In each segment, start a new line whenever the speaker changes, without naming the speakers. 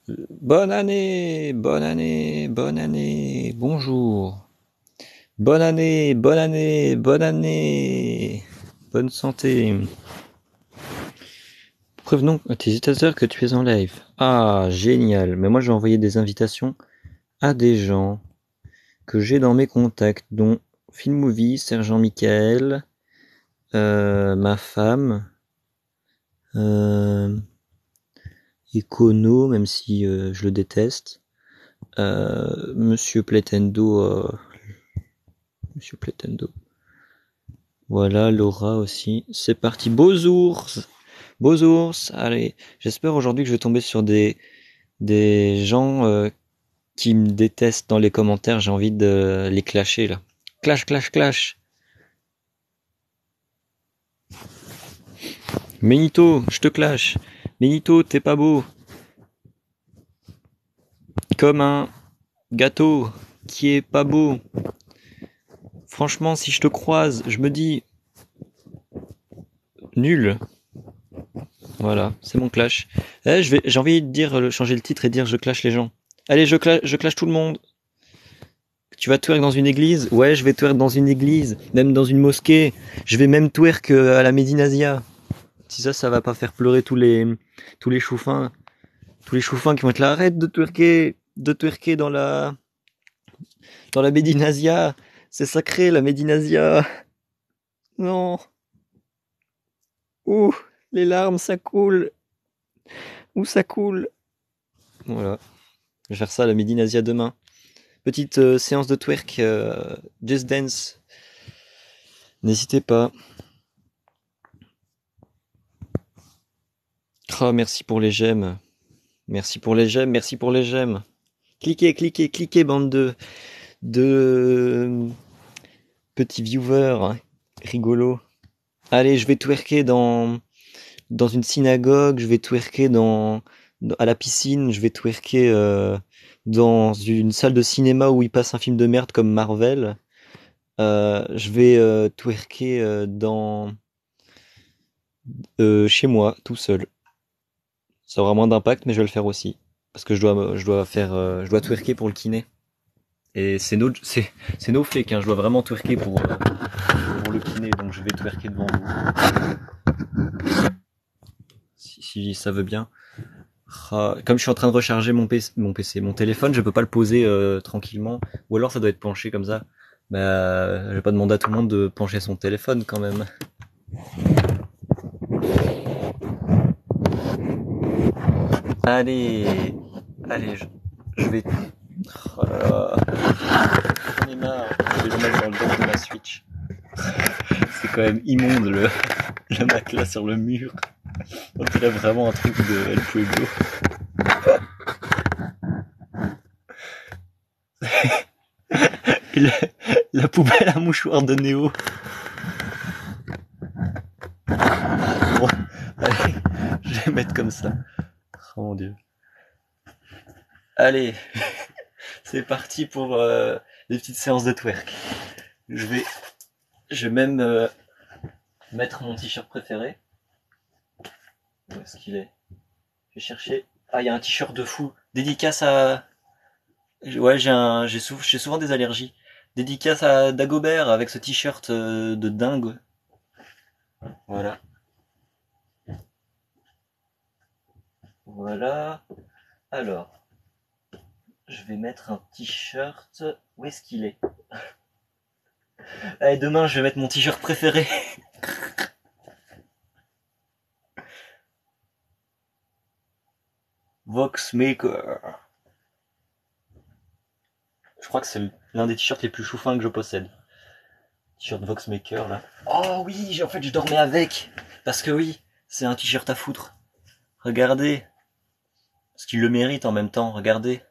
Bonne année, bonne année, bonne année, bonjour. Bonne année, bonne année, bonne année. Bonne santé. Prévenons à tes utilisateurs que tu es en live. Ah, génial. Mais moi, je vais envoyer des invitations à des gens que j'ai dans mes contacts, dont Filmovie, Sergent Michael, ma femme, euh, Econo, même si je le déteste, Monsieur Pletendo, Monsieur Pletendo. Voilà, Laura aussi. C'est parti. Beaux ours! Beaux ours! Allez, j'espère aujourd'hui que je vais tomber sur des gens qui me détestent dans les commentaires. J'ai envie de les clasher là. Clash, clash, clash! Benito, je te clash! Benito, t'es pas beau! Comme un gâteau qui est pas beau. Franchement, si je te croise, je me dis nul. Voilà, c'est mon clash. J'ai envie de dire, changer le titre et dire je clash les gens. Allez, je clash tout le monde. Tu vas twerk dans une église? Ouais, je vais twerk dans une église, même dans une mosquée. Je vais même twerk à la Médinasia. Si ça va pas faire pleurer tous les choufins, tous les choufins qui vont être là. Arrête de twerker dans la Médinasia. C'est sacré la Médinasia. Non. Ouh, les larmes, ça coule. Où ça coule. Voilà. Je vais faire ça à la Médinasia demain. Petite séance de twerk, Just Dance. N'hésitez pas. Oh, merci pour les j'aime. Merci pour les j'aime, merci pour les j'aime. Cliquez, cliquez, cliquez, bande de petits viewers hein, rigolos. Allez, je vais twerker dans une synagogue, je vais twerker à la piscine, je vais twerker dans une salle de cinéma où il passe un film de merde comme Marvel. Je vais twerker chez moi, tout seul. Ça aura moins d'impact, mais je vais le faire aussi. Parce que je dois twerker pour le kiné. Et c'est no fake, hein. Je dois vraiment twerker pour le kiné, donc je vais twerker devant vous. Si ça veut bien. Comme je suis en train de recharger mon téléphone, je peux pas le poser tranquillement. Ou alors ça doit être penché comme ça. Bah, je vais pas demander à tout le monde de pencher son téléphone quand même. Allez, allez, je vais. Oh là là, j'en ai marre. Je vais le mettre dans le dos de ma Switch. C'est quand même immonde le matelas sur le mur. On dirait vraiment un truc de El Pueblo. Et la poubelle à mouchoir de Néo. Bon, allez, je vais mettre comme ça. Oh mon dieu. Allez, c'est parti pour des petites séances de twerk. Je vais, je vais même mettre mon t-shirt préféré. Où est-ce qu'il est? Je vais chercher. Ah, il y a un t-shirt de fou. Dédicace à. Ouais, j'ai souvent des allergies. Dédicace à Dagobert avec ce t-shirt de dingue. Voilà. Voilà. Alors, je vais mettre un t-shirt. Où est-ce qu'il est? Allez, demain, je vais mettre mon t-shirt préféré. Voxmaker. Je crois que c'est l'un des t-shirts les plus chouffins que je possède. T-shirt Voxmaker, là. Oh oui, en fait, je dormais avec. Parce que oui, c'est un t-shirt à foutre. Regardez. Parce qu'il le mérite en même temps, regardez.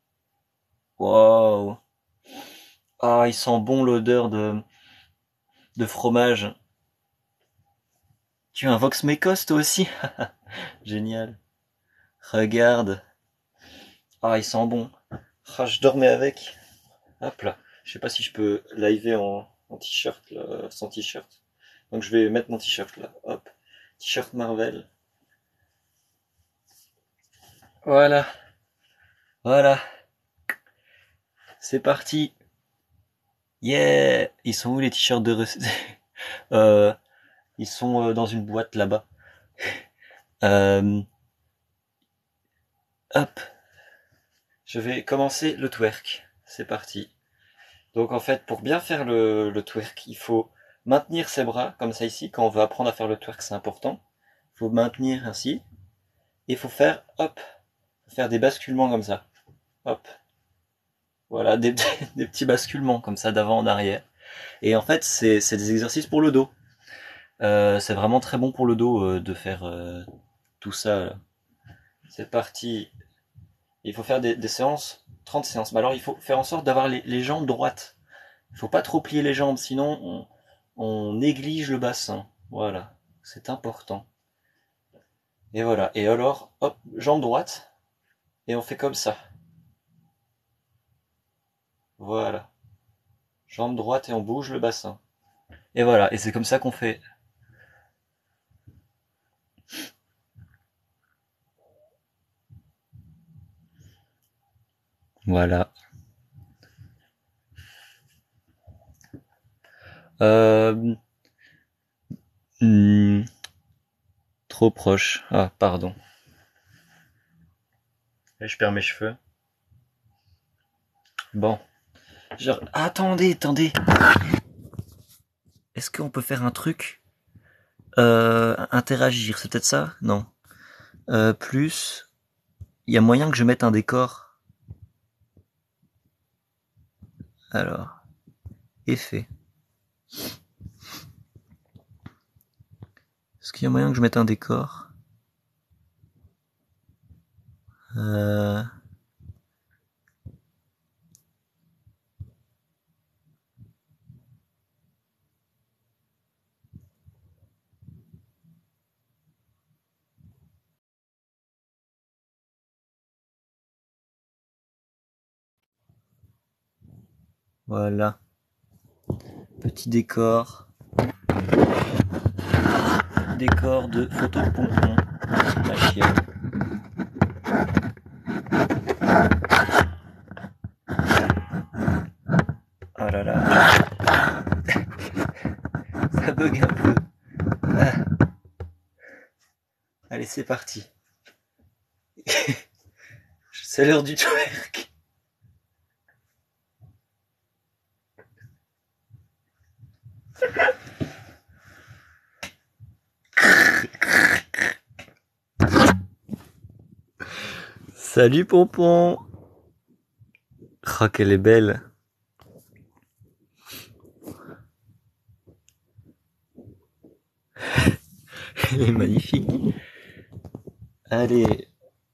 Waouh. Ah, il sent bon l'odeur de fromage. Tu as un Voxmakos toi aussi? Génial. Regarde. Ah, il sent bon. Ah, je dormais avec. Hop là. Je sais pas si je peux liver en t-shirt, là, sans t-shirt. Donc je vais mettre mon t-shirt là. Hop. T-shirt Marvel. Voilà. Voilà, c'est parti. Yeah! Ils sont où les t-shirts de euh, Ils sont dans une boîte là-bas. Euh, Hop, je vais commencer le twerk. C'est parti. Donc en fait, pour bien faire le twerk, il faut maintenir ses bras, comme ça ici. Quand on veut apprendre à faire le twerk, c'est important. Il faut maintenir ainsi. Et il faut faire, hop, faire des basculements comme ça. Hop. Voilà, des petits basculements comme ça d'avant en arrière. Et en fait, c'est des exercices pour le dos. C'est vraiment très bon pour le dos de faire tout ça. Là. C'est parti. Il faut faire des séances, 30 séances. Mais alors il faut faire en sorte d'avoir les jambes droites. Il faut pas trop plier les jambes, sinon on néglige le bassin. Voilà, c'est important. Et voilà. Et alors, hop, jambe droite. Et on fait comme ça. Voilà. Jambe droite et on bouge le bassin. Et voilà. Et c'est comme ça qu'on fait. Voilà. Euh, hmm, trop proche. Ah, pardon. Et je perds mes cheveux. Bon. Attendez, attendez. Est-ce qu'on peut faire un truc interagir, c'est peut-être ça? Non. Plus, il y a moyen que je mette un décor. Alors, effet. Est-ce qu'il y a moyen que je mette un décor? euh... Voilà. Petit décor. Décor de photo de pompon. Ma chienne. Oh là là. Ça bug un peu. Ah. Allez, c'est parti. C'est l'heure du twerk. Salut Pompon. Oh, qu'elle est belle. Elle est magnifique. Allez.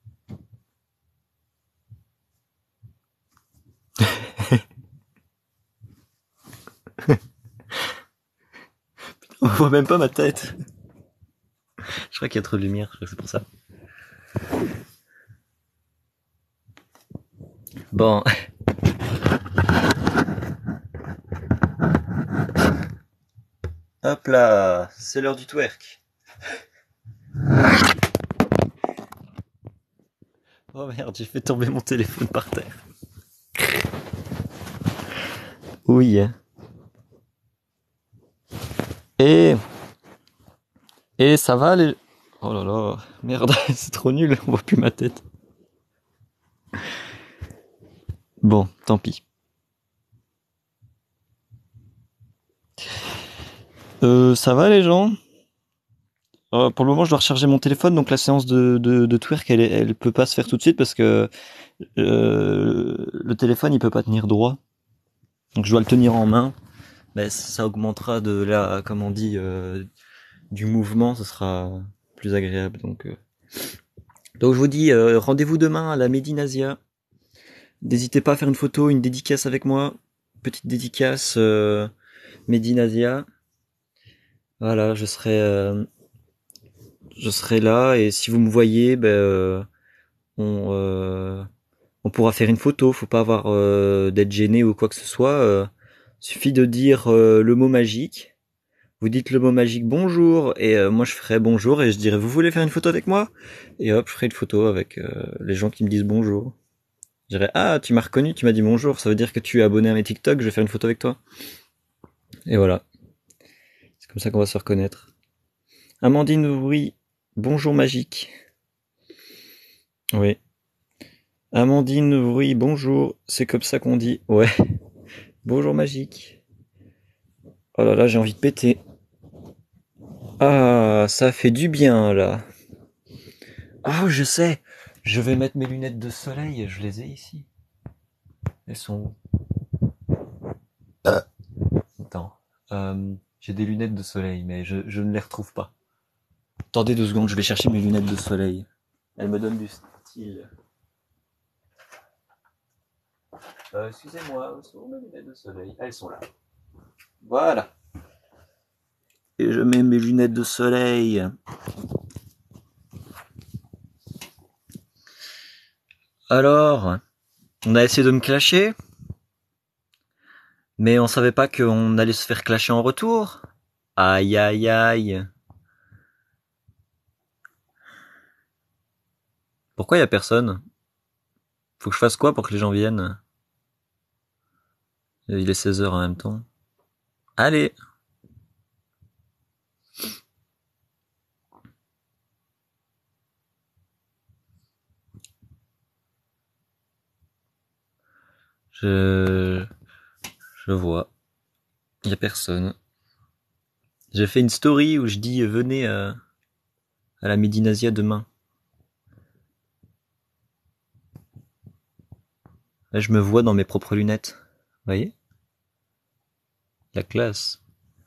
On voit même pas ma tête. Je crois qu'il y a trop de lumière, je crois que c'est pour ça. Bon. Hop là, c'est l'heure du twerk. Oh merde, j'ai fait tomber mon téléphone par terre. Oui. Et ça va les... Oh là là, merde, c'est trop nul, on voit plus ma tête. Bon, tant pis. Ça va les gens? Pour le moment, je dois recharger mon téléphone, donc la séance de twerk, elle peut pas se faire tout de suite parce que le téléphone, il peut pas tenir droit. Donc je dois le tenir en main. Mais ça augmentera de la, comme on dit, du mouvement, ce sera plus agréable. Donc je vous dis, rendez-vous demain à la Médinasia. N'hésitez pas à faire une photo, une dédicace avec moi. Petite dédicace Médinasia. Voilà, je serai là et si vous me voyez, on pourra faire une photo. Faut pas avoir d'être gêné ou quoi que ce soit. Suffit de dire le mot magique. Vous dites le mot magique bonjour et moi je ferai bonjour et je dirai vous voulez faire une photo avec moi et hop je ferai une photo avec les gens qui me disent bonjour. Je dirais, ah, tu m'as reconnu, tu m'as dit bonjour, ça veut dire que tu es abonné à mes TikTok, je vais faire une photo avec toi. Et voilà. C'est comme ça qu'on va se reconnaître. Amandine oui, bonjour magique. Oui. Amandine oui, bonjour, c'est comme ça qu'on dit. Ouais. Bonjour magique. Oh là là, j'ai envie de péter. Ah, ça fait du bien là. Ah, je sais. Je vais mettre mes lunettes de soleil, je les ai ici. Elles sont où? Attends. J'ai des lunettes de soleil, mais je ne les retrouve pas. Attendez 2 secondes, je vais chercher mes lunettes de soleil. Elles me donnent du style. Excusez-moi, où sont mes lunettes de soleil? Elles sont là. Voilà. Et je mets mes lunettes de soleil. Alors, on a essayé de me clasher, mais on savait pas qu'on allait se faire clasher en retour. Aïe aïe aïe. Pourquoi y a personne? Faut que je fasse quoi pour que les gens viennent? Il est 16 heures en même temps. Allez. Je, je vois. Il y a personne. J'ai fait une story où je dis venez à la Médinasia demain. Là, je me vois dans mes propres lunettes. Vous voyez? La classe.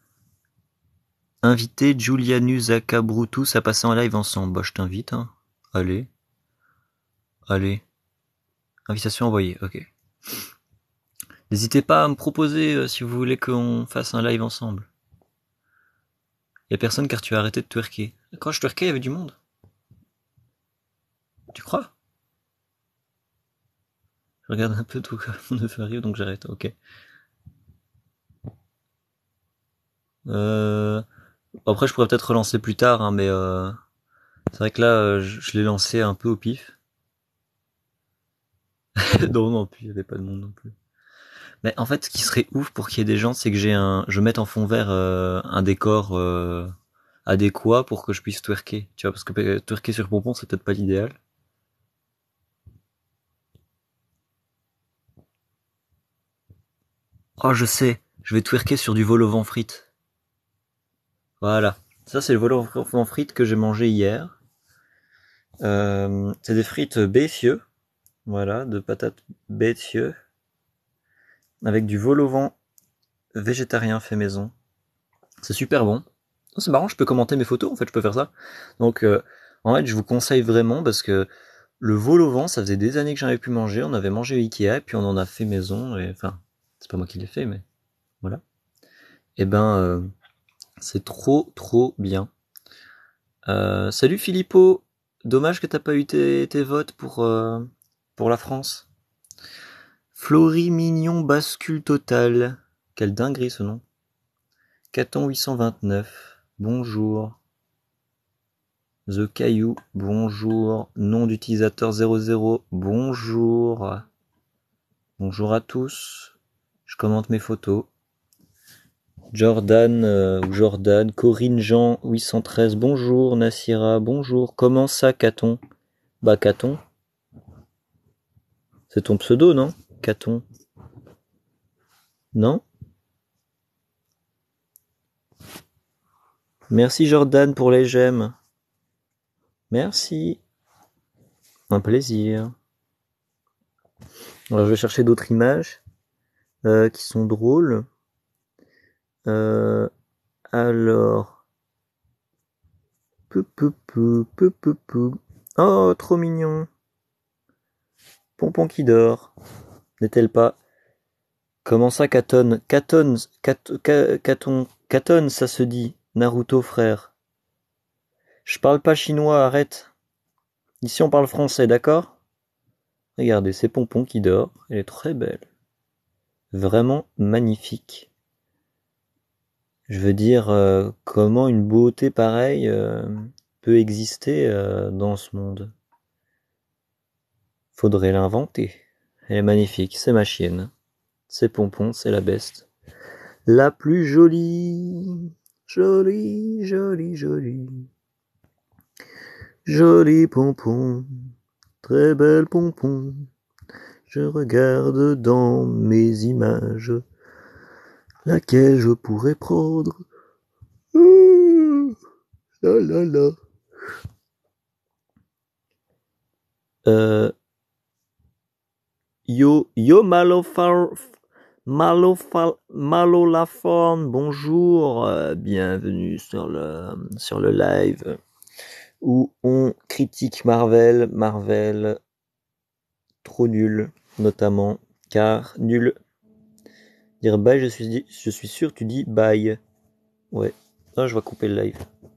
Inviter Giulianus Zaka Brutus à passer en live ensemble. Bah, je t'invite, hein. Allez. Allez. Invitation envoyée, ok. N'hésitez pas à me proposer si vous voulez qu'on fasse un live ensemble. Y a personne car tu as arrêté de twerker. Quand je twerkais, il y avait du monde. Tu crois? Je regarde un peu tout mon neveu arrive donc j'arrête, ok. Après je pourrais peut-être relancer plus tard, hein, mais c'est vrai que là je l'ai lancé un peu au pif. Non, non plus, il y avait pas de monde non plus. Mais en fait, ce qui serait ouf pour qu'il y ait des gens, c'est que je mette en fond vert un décor adéquat pour que je puisse twerker. Tu vois, parce que twerker sur pompon, c'est peut-être pas l'idéal. Oh, je sais, je vais twerker sur du vol au vent frites. Voilà. Ça, c'est le vol au vent frites que j'ai mangé hier. C'est des frites bécieux. Voilà, de patates bécieux. Avec du vol au vent végétarien fait maison. C'est super bon. Oh, c'est marrant, je peux commenter mes photos, en fait, je peux faire ça. Donc, en fait, je vous conseille vraiment parce que le vol au vent, ça faisait des années que j'en avais pu manger. On avait mangé au Ikea, et puis on en a fait maison. Et enfin, c'est pas moi qui l'ai fait, mais voilà. Et ben, c'est trop, trop bien. Salut Philippot. Dommage que t'as pas eu tes votes pour la France. Florie Mignon bascule totale. Quelle dinguerie ce nom. Caton 829. Bonjour. The Caillou, bonjour. Nom d'utilisateur 00, bonjour. Bonjour à tous. Je commente mes photos. Jordan ou Jordan, Corinne Jean 813, bonjour. Nassira, bonjour. Comment ça, Caton? Bah, Caton. C'est ton pseudo, non? Caton. Non? Merci Jordan pour les j'aime. Merci. Un plaisir. Alors je vais chercher d'autres images qui sont drôles. Alors. Oh, trop mignon. Pompon qui dort. N'est-elle pas? Comment ça, Katon? Katon, ça se dit. Naruto, frère. Je parle pas chinois, arrête. Ici, on parle français, d'accord? Regardez, c'est Pompon qui dort. Elle est très belle. Vraiment magnifique. Je veux dire, comment une beauté pareille peut exister dans ce monde? Faudrait l'inventer. Elle est magnifique, c'est ma chienne. C'est Pompon, c'est la beste. La plus jolie. Jolie, jolie, jolie. Jolie Pompon. Très belle Pompon. Je regarde dans mes images laquelle je pourrais prendre. La la la. Yo Malolaform, bonjour, bienvenue sur le live où on critique Marvel trop nul, notamment, car nul. Dire bye, je suis sûr, tu dis bye. Ouais, je vais couper le live.